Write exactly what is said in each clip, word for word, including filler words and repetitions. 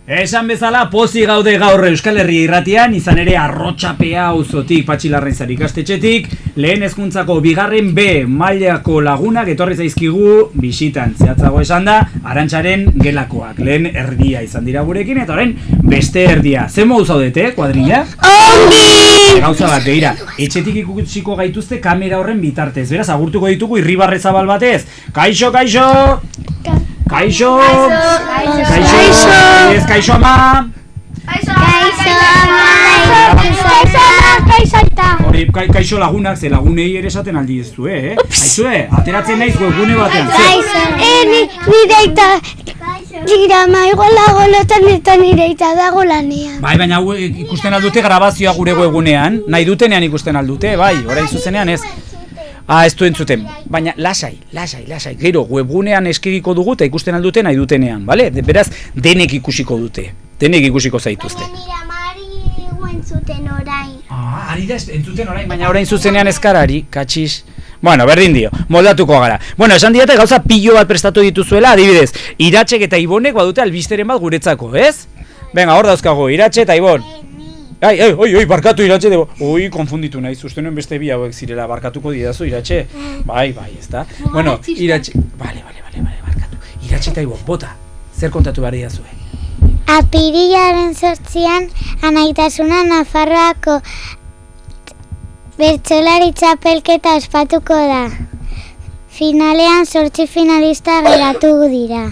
Esan bezala, pozi gaude gaur Euskal Herria irratian, izan ere Arrotxapea auzotik, Patxilarraizar ikastetxetik, lehen hezkuntzako bigarren B mailako lagunak etorri zaizkigu bisitan. Zehatzago esan da, Arantxaren gelakoak, lehen erdia izan dira gurekin, eta orain beste erdia. Zer modu zaudete, kuadrilla? Ongi! Gauza bat, begira, etxetik ikusiko gaituzte kamera horren bitartez, beraz, agurtuko ditugu Irribarre Zabal batez. Kaixo, kaixo! Kaixo! Kaixo! Kaixo! Ez kaixo ama! Kaixo ama! Kaixo ama! Kaixo aita! Hori, kaixo lagunak, ze lagunei ere esaten aldi ez du, eh? Aizue, ateratzen naiz webgune batean. Kaixo! Eni, nire eta... Gira, maigo lagolotan eta nire eta dago lanean. Bai, baina hau ikusten aldute grabazioa gure webgunean. Nahi dutenean ikusten aldute, bai, orain zuzenean ez. Ah, ez du entzuten, baina lasai, lasai, lasai, gero webgunean eskegiko dugu eta ikusten aldute nahi dutenean, bale? Beraz, denek ikusiko dute, denek ikusiko zaituzte. Baina nire amari entzuten orain. Ah, ari da entzuten orain, baina orain zuzenean eskarari, katxiz. Bueno, berdin dio, moldatuko gara. Bueno, esan diate gauza pilo bat prestatu dituzuela, adibidez, Iratxek eta Ibonek badute albisteren bat guretzako, ez? Venga, hor dauzkago, Iratxe eta Ibon. Ai, ai, oi, oi, barkatu Iratxe, debo. Oi, konfunditu naiz, uste nuen beste bi hauek zirela, barkatuko didazu, Iratxe. Bai, bai, ez da. Bueno, Iratxe, bale, bale, bale, bale, barkatu. Iratxe eta Ibon, bota, zer kontatu behar didazue? Apirilaren zortzian, anaitasuna Nafarroako bertsolari txapelketa ospatuko da. Finalean zortzi finalista geratu dira.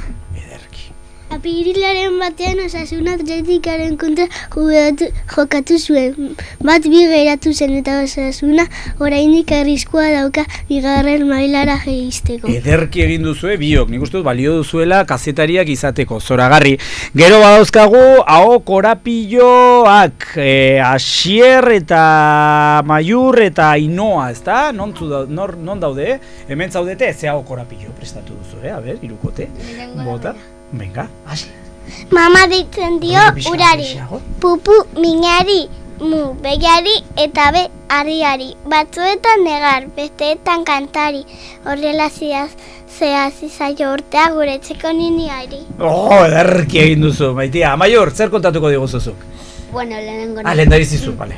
Apirilaren batean Osasuna Atletikaren kontra jokatu zuen. Bat bi geratu zen eta Osasuna oraindik arriskua dauka bigarren mailara jeisteko. Ederki egin duzue biok, nik uste dut balio duzuela kazetariak izateko, zoragarri. Gero badauzkagu, hau korapilloak, e, Asier eta Maiur eta Ainoa, ezta? Non, nor, non daude? Hemen zaudete, ze hau korapillo prestatu duzu, eh? A ber, irukote, bota. Venga, hasi. Mama deitzen dio urari, pupu minari, mu begiari eta be ariari. Batzuetan negar, besteetan kantari. Horrela zehaz izaio urtea gure etxeko niniari. Oh, ederki egin duzu, maitia. Maior, zer kontatuko diguzuzuk? Bueno, lehenengo Ah, lehen dabizizu, bale.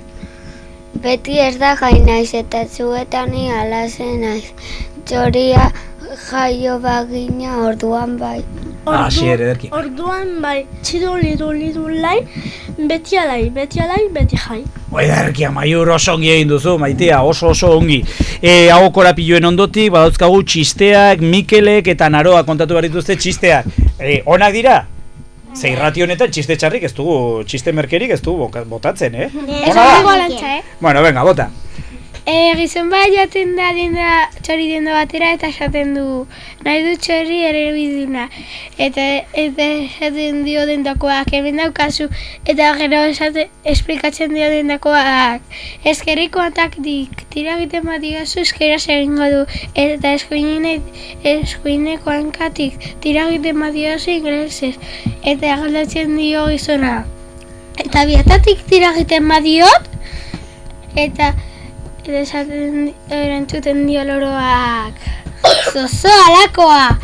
Beti ez da jai naiz eta zuetani alazen naiz. Txoria jaio bagina orduan bai. Ah, Asier, ederki. Orduan bai, txidu lidu lidu lai, beti alai, beti alai, beti jai. Ederki, Maior, oso ongi egin duzu, maitea, oso oso ongi. E, hau korapilloen ondotik, badauzkagu txisteak, Mikelek eta Naroa kontatu behar dituzte txisteak. E, onak dira? Ze irrati honetan txiste txarrik ez dugu, txiste merkerik ez dugu botatzen, eh? Ona da? Bueno, venga, bota. E, gizon bat jaten da denda, txori denda batera eta esaten du nahi du txorri ere biduna. Eta, eta esaten dio dendakoak, hemen daukazu, eta gero esaten, esplikatzen dio dendakoak. Eskerriko ataktik, tira egiten bat digazu eskera egingo du, eta eskuineko hankatik, tira egiten bat digazu inglesez, eta galdatzen dio gizona. Eta biatatik tira egiten bat diot, eta eta esaten erantzuten dio loroak. Zozo alakoa!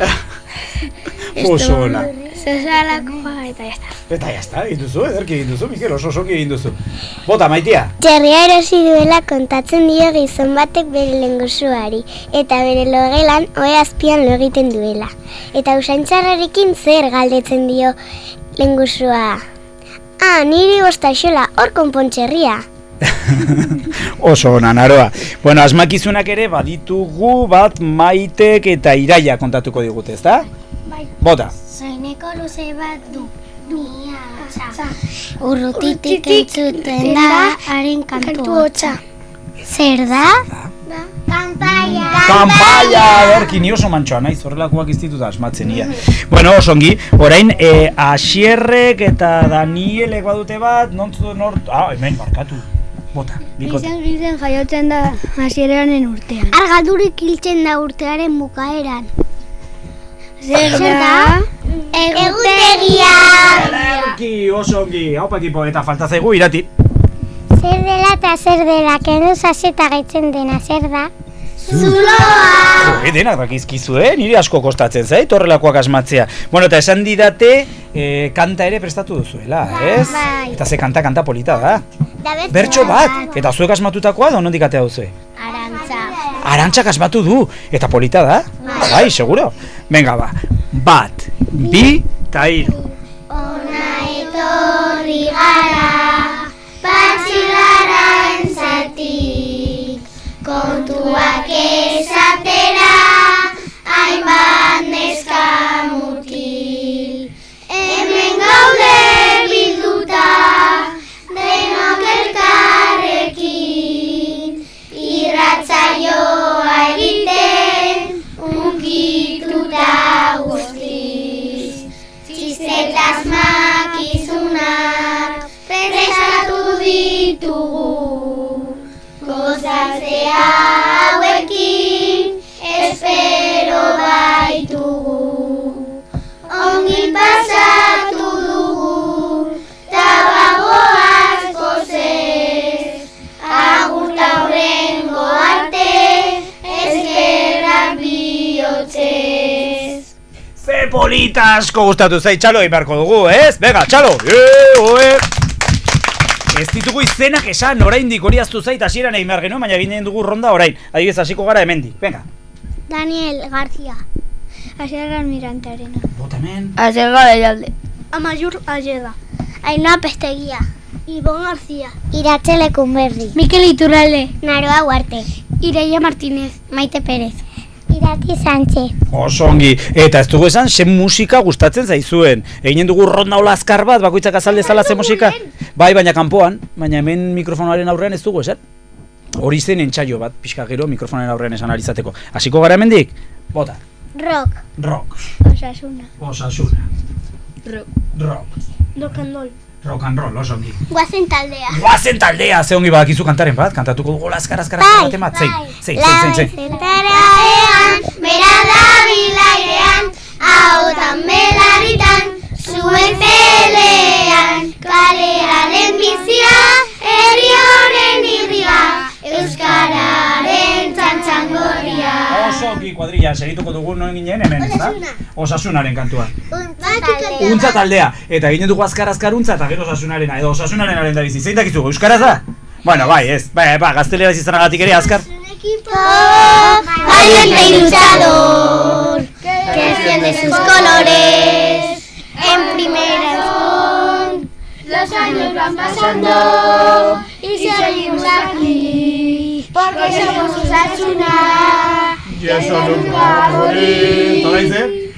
Oso ona. Zozo alakoa, eta jazta. Eta jazta, egin duzu, ederki egin duzu, Mikel, oso oso egin duzu. Bota, maitia. Txerria erosi duela kontatzen dio gizon batek bere lengusuari, eta bere logelan ohe azpian lo egiten duela. Eta usaintxarrarekin zer galdetzen dio lengusua. Ah, niri bostaxola, hor konpontxerria. Oso ona, Naroa. Bueno, asmakizunak ere baditugu bat Maitek eta Iraia kontatuko digute, ezta? Bai. Bota. Soineko luze bat du. Duia. Urrutitik entzuten da haren kantu hotza. Zer da? Kanpaia. Kanpaia! Erki, ni oso mantxoa naiz, horrelakoak iztituta asmatzen ia. Bueno, oso ongi, orain, e, Asierrek eta Danielek badute bat, nontzu, nort... Ah, hemen, barkatu. Bota, bikote. Izan gizen jaiotzen da Asierraren urtean. Argadurik hiltzen da urtearen bukaeran. Zer da? Egutegia! Erki, oso ongi, haupa ekipo, eta falta zaigu irati. Zer dela eta zer dela, kendu zazeta gaitzen dena, zer da? Zuloa! E, denak dakizkizu, eh? Niri asko kostatzen zait, horrelakoak asmatzea. Bueno, eta esan didate, eh, kanta ere prestatu duzuela, ez? Bai. Eta ze kanta, kanta polita da. Da bertso Bertso bat, eta zuek asmatutakoa da, nondik atea duzue? Arantza. Arantzak asmatu du, eta polita da? Bai, seguro. Venga, ba, bat, bi, eta hiru. Ona etorri gara, patxilara entzatik, kontuak esatera, hainbat neska mutil. Hemen gaude bilduta, denok elkarrekin, irratsaioa egiten, unkituta guztiz. Txistetas makizunak prestatu ditugu, gozatzea hauekin espero baitugu. Ongi pasatu dugu, tabagoaz gozez, agurta horrengo arte, eskerrak bihotzez. Ze polita asko gustatu zait, txalo egin beharko dugu, ez? Venga, txalo! Eee, oe! Ez ditugu izenak esan, oraindik hori aztu zait, hasieran egin behar genuen, baina ginen dugu ronda orain. Adibidez, hasiko gara hemendik, venga. Daniel García. Asier Almirantearena. Bota hemen. Azer Garaialde. Amaiur Alleda. Ainhoa Pesteguía. Ibon García. Iratxe Lekunberri. Mikel Iturralde. Naroa Huarte. Ireia Martínez. Maite Pérez. Irati Sánchez. Oso ongi, eta ez dugu esan, ze musika gustatzen zaizuen. Eginen dugu ronda hola azkar bat, bakoitzak azalde zala ze musika. Bai, baina kanpoan, baina hemen mikrofonaren aurrean ez dugu esan. Hori zen entsaio bat, pixka gero mikrofonaren aurrean esan arizateko. Hasiko gara hemendik? Bota. Rock. Rock. Osasuna. Osasuna. Rock. Rock. Rock and roll. Rock and roll, oso ongi. Guazen taldea. Guazen taldea, ze ongi badakizu kantaren bat, kantatuko dugu azkar azkar azkar baten bat, zein, zein, zein, zein, zein. Laizentaraean, bera da bilairean, ahotan belaritan, zuen pelean, kalearen bizia, herri honen irria, euskararen txantxangoria. Oso ongi kuadrilla, segituko dugu noen ginen hemen, ez da? Osasunaren kantua. Untza taldea, eta ginen dugu azkar azkar untza eta gero osasunarena, edo osasunarenaren da bizi. Zein dakizu, euskaraz da? Bueno, bai, ez, bai, ba, gazteleraz izanagatik ere azkar. Valiente y luchador, que defiende sus colores, en primera son, los años van pasando y seguimos aquí, porque somos Osasuna, y eso nunca morir. Eta orain ze?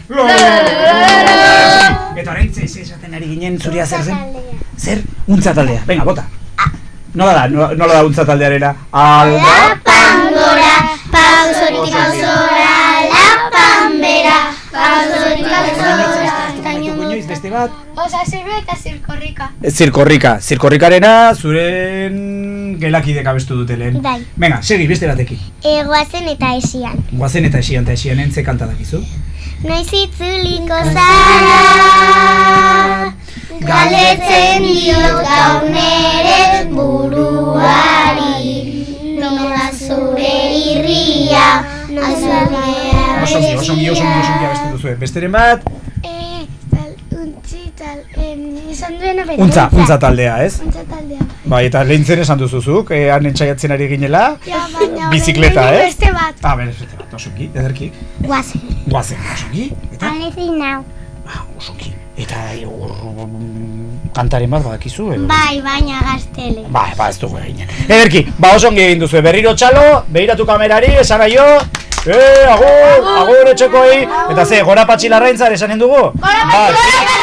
Eta orain ze, ze esaten ari ginen zuria zer zen? Zer? Untza taldea, venga, bota. Nola da, nola da untza taldearena? Lapan gora, pausorik pausora, lapan bera, pausorik pausora. Inoiz beste bat? Osasuna eta zirkorrika. Zirkorrika, zirkorrikarena zuren gelakidek abestu dute lehen. Bai. Venga, segi, beste batekin. Egoazen eta esian. Guazen eta esian, eta esianen ze kanta dakizu? Noiz itzuliko zara, galdetzen diot gaur nere buruari, nola zure irria, azalea. Osongi, osongi, osongi, osongi abestu duzue. Besteren bat? Esan duena bere. Untza, untza taldea, ez? Untza taldea. Bai, eta lehintzen esan duzuzuk, eh, han entzaiatzen ari ginela, Ja, baina bizikleta, eh? beste bat. Ah, beste bat, osongi, ederki. Guazen. Guazen, osongi, eta? Alezin nau. Ah, osongi. Eta hor kantaren bat badakizu, edo? Bai, baina gaztele. Ba, ba, ez dugu eginen. Ederki, ba oso ongi egin duzu, berriro txalo, behiratu kamerari, esan nahi jo, eh, agur, agur etxekoi, eta ze, gora patxilarraintzar esanen dugu? Gora patxilarraintzar!